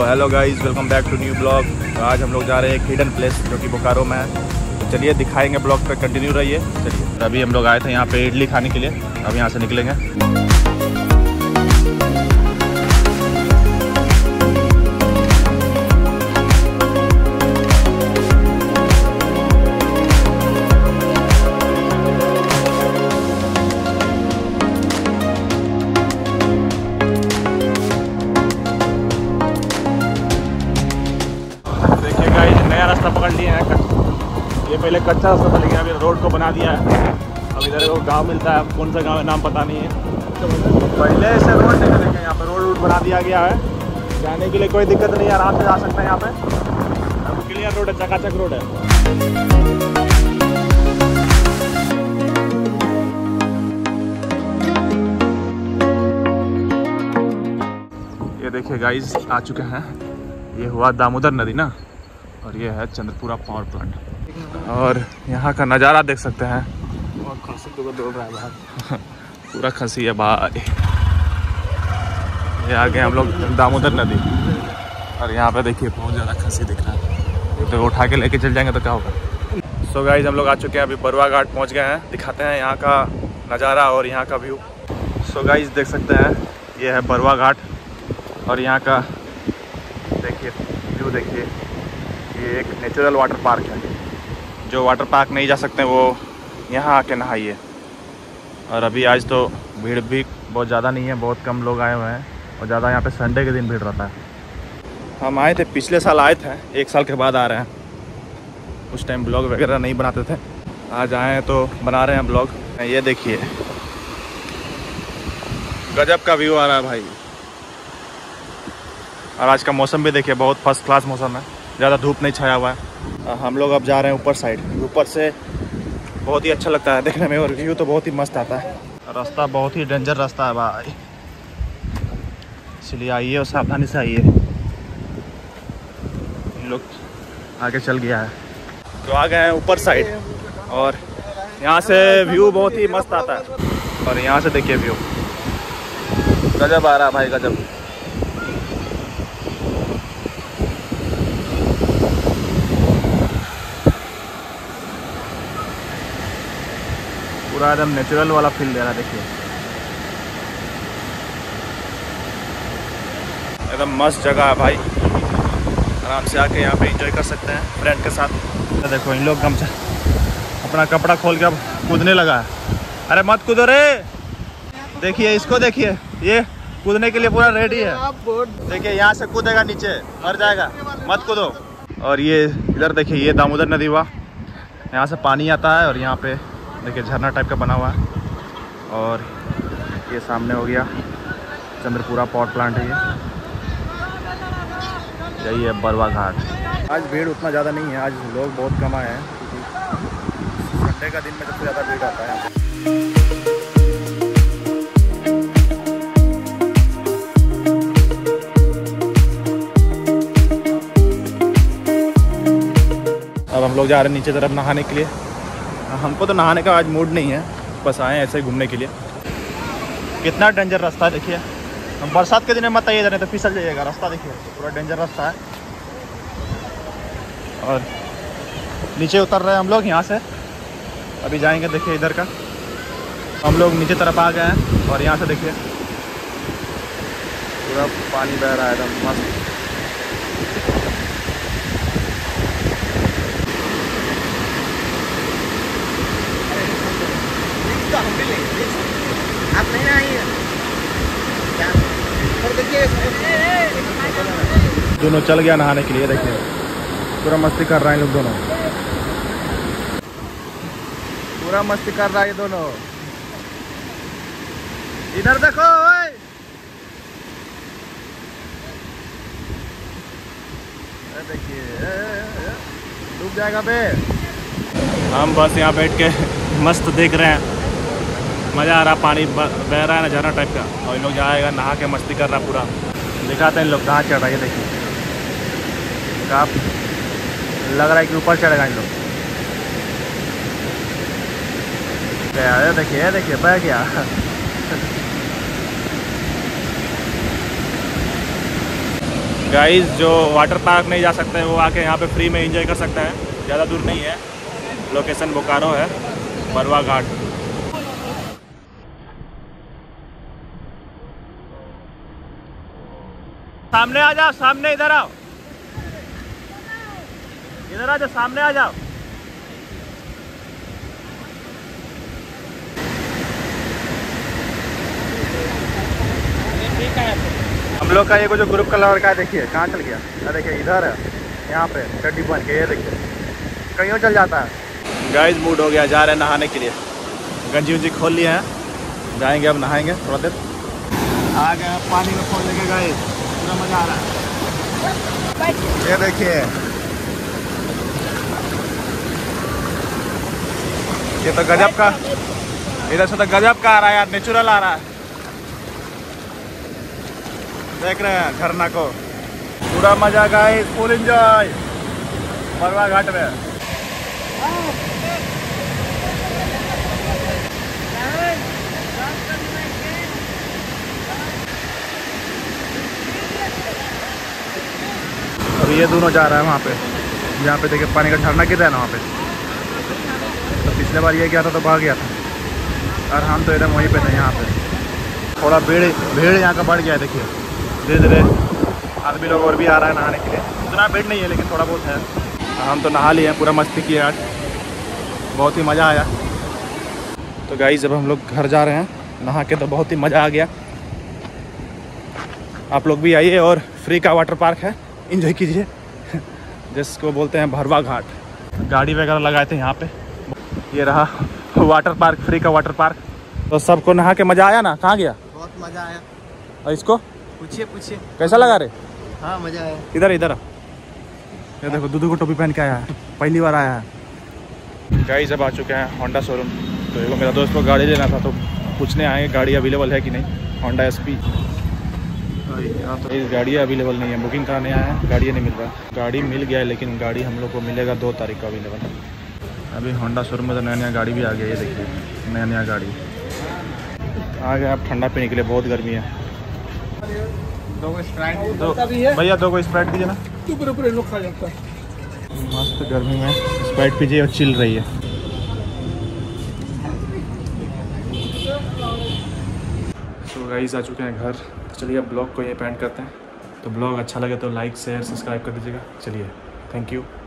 Hello guys, welcome back to new vlog. आज हम लोग जा रहे हैं एक हिडन प्लेस जो कि बोकारो में है। तो चलिए दिखाएंगे, ब्लॉग पे कंटिन्यू रहिए। चलिए, अभी हम लोग आए थे यहाँ पे इडली खाने के लिए, अब यहाँ से निकलेंगे। नया रास्ता पकड़ लिया है, ये पहले कच्चा रास्ता था लेकिन अभी रोड को बना दिया है। अब इधर एक गांव मिलता है, कौन सा गांव है नाम पता नहीं है। पहले से रोड नहीं है, यहाँ पे रोड बना दिया गया है। जाने के लिए कोई दिक्कत नहीं है, आराम से जा सकते हैं यहाँ पे। अब क्लियर रोड है, चकाचक रोड है। ये देखिए गाइस, आ चुके हैं। ये हुआ दामोदर नदी ना, और ये है चंद्रपुरा पावर प्लांट। और यहाँ का नज़ारा देख सकते हैं। और खंसी तो दौड़ रहा है बाहर पूरा खंसी है भाई। ये आगे हम लोग दामोदर नदी, और यहाँ पे देखिए बहुत ज़्यादा खंसी दिख रहा है। तो उठा के लेके चल जाएंगे तो क्या होगा। सो गाइस, हम लोग आ चुके हैं, अभी बरुआ घाट पहुँच गए हैं। दिखाते हैं यहाँ का नज़ारा और यहाँ का व्यू। सो गाइस देख सकते हैं, ये है बरुआ घाट, और यहाँ का देखिए व्यू देखिए। ये एक नेचुरल वाटर पार्क है। जो वाटर पार्क नहीं जा सकते वो यहाँ आके नहाइए। और अभी आज तो भीड़ भी बहुत ज़्यादा नहीं है, बहुत कम लोग आए हुए हैं, और ज़्यादा यहाँ पे संडे के दिन भीड़ रहता है। हम आए थे, पिछले साल आए थे, 1 साल के बाद आ रहे हैं। उस टाइम ब्लॉग वगैरह नहीं बनाते थे, आज आए हैं तो बना रहे हैं ब्लॉग। ये देखिए गजब का व्यू आ रहा है भाई। और आज का मौसम भी देखिए, बहुत फर्स्ट क्लास मौसम है, ज़्यादा धूप नहीं छाया हुआ है। हम लोग अब जा रहे हैं ऊपर साइड। ऊपर से बहुत ही अच्छा लगता है देखने में, और व्यू तो बहुत ही मस्त आता है। रास्ता बहुत ही डेंजर रास्ता है भाई, इसलिए आइए और सावधानी से आइए। इन लोग आगे चल गया है तो आ गए हैं ऊपर साइड, और यहाँ से व्यू बहुत ही मस्त आता है। और यहाँ से देखिए व्यू गजब आ रहा है भाई, गजब। पूरा एकदम नेचुरल वाला फील दे रहा है। देखिए एकदम मस्त जगह है भाई, आराम से आके यहाँ पे एंजॉय कर सकते हैं फ्रेंड के साथ। तो देखो इन लोग गमछा अपना कपड़ा खोल के अब कूदने लगा है। अरे मत कूदो रे, देखिए इसको, देखिए ये कूदने के लिए पूरा रेडी है। देखिए यहाँ से कूदेगा नीचे मर जाएगा, मत कूदो। और ये इधर देखिए, ये दामोदर नदी हुआ, यहाँ से पानी आता है, और यहाँ पे देखिए झरना टाइप का बना हुआ है। और ये सामने हो गया चंद्रपुरा पावर प्लांट है। यही है बरुआ घाट। आज भीड़ उतना ज़्यादा नहीं है, आज लोग बहुत कम आए हैं, क्योंकि संडे का दिन में सबसे ज़्यादा भीड़ आता है। अब हम लोग जा रहे हैं नीचे तरफ नहाने के लिए। हमको तो नहाने का आज मूड नहीं है, बस आए ऐसे ही घूमने के लिए। कितना डेंजर रास्ता है देखिए। हम बरसात के दिन में मत आइए, नहीं तो फिसल जाइएगा। रास्ता देखिए पूरा डेंजर रास्ता है। और नीचे उतर रहे हैं हम लोग यहाँ से, अभी जाएंगे देखिए इधर का। हम लोग नीचे तरफ आ गए हैं, और यहाँ से देखिए पूरा पानी बह रहा है एकदम मस्त। आप नहीं आइए क्या? दोनों चल गया नहाने के लिए। देखिए पूरा मस्ती कर रहा है लोग दोनों, पूरा मस्ती कर रहा है ये दोनों। इधर देखो ओए, देखिए डूब जाएगा बे। हम बस यहाँ बैठ के मस्त देख रहे हैं, मज़ा आ रहा, पानी बह रहा है ना झरना टाइप का। और इन लोग जाएगा नहा के मस्ती कर रहा पूरा। दिखाते हैं इन लोग कहाँ चढ़ रहा है। ये देखिए आप लग रहा है कि ऊपर चढ़ेगा इन लोग। देखिए देखिए बह गया। गाइस जो वाटर पार्क नहीं जा सकते हैं वो आके यहाँ पे फ्री में एंजॉय कर सकते हैं। ज़्यादा दूर नहीं है, लोकेशन बोकारो है, बरवा घाट। सामने आ जाओ, सामने इधर आओ, इधर आ जाओ, सामने आ जाओ। हम लोग का ये जो ग्रुप का लड़का है, देखिए कहाँ चल गया। देखिए इधर है, यहाँ पे चड्डी बन के, ये देखिए कहीं चल जाता है। गाइस मूड हो गया, जा रहे हैं नहाने के लिए। गंजी उंजी खोल लिए हैं, जाएंगे अब नहाएंगे थोड़ा देर। आ गए पानी में खोल लेके, गाइस पूरा मजा आ रहा है। ये देखिए, ये तो गजब का, इधर से तो गजब का आ रहा है यार, नेचुरल आ रहा है। देख रहे हैं झरना को, पूरा मजा guys, full enjoy Barwa Ghat में। अभी ये दोनों जा रहा है वहाँ पे, यहाँ पे देखिए पानी का झरना गिर रहा है ना वहाँ पे। तो पिछले बार ये गया था तो भाग गया था, और हम तो एकदम वहीं पे थे। यहाँ पे थोड़ा भीड़ यहाँ का बढ़ गया है, देखिए धीरे धीरे आदमी लोग और भी आ रहा है नहाने के लिए। उतना भीड़ नहीं है लेकिन थोड़ा बहुत है। हम तो नहा लिए हैं, पूरा मस्ती किए आज, बहुत ही मज़ा आया। तो गाइस जब हम लोग घर जा रहे हैं नहा के, तो बहुत ही मज़ा आ गया। आप लोग भी आइए, और फ्री का वाटर पार्क है, एंजॉय कीजिए, जिसको बोलते हैं भरवा घाट। गाड़ी वगैरह लगाए थे यहाँ पे। ये रहा वाटर पार्क, फ्री का वाटर पार्क। तो सबको नहा के मज़ा आया ना? कहाँ गया? बहुत मजा आया। और इसको पूछिए कैसा लगा रे? हाँ मजा आया। इधर ये देखो, दूधू को टोपी पहन के आया है, पहली बार आया है। गाइस अब आ चुके हैं होंडा शोरूम। तो एगो मेरा दोस्त को गाड़ी लेना था, तो पूछने आए गाड़ी अवेलेबल है कि नहीं। होंडा SP तो इस गाड़ी अवेलेबल नहीं है, बुकिंग कराने आए हैं, गाड़ी नहीं मिल रहा। गाड़ी मिल गया है, लेकिन गाड़ी हम लोग को मिलेगा 2 तारीख को अवेलेबल। अभी होंडा शोरूम में तो नया गाड़ी भी आ गया, ये देखिए नया गाड़ी आ गया। अब ठंडा पीने के लिए, बहुत गर्मी है। 2 स्प्राइट भैया 2 स्प्राइट दीजिए ना। लोग खा जाता है। मस्त गर्मी में स्प्राइट पीजिए और चिल रही है। तो गाइस आ चुके हैं घर। तो चलिए अब ब्लॉग को ये पेंट करते हैं। तो ब्लॉग अच्छा लगे तो लाइक शेयर सब्सक्राइब कर दीजिएगा। चलिए, थैंक यू।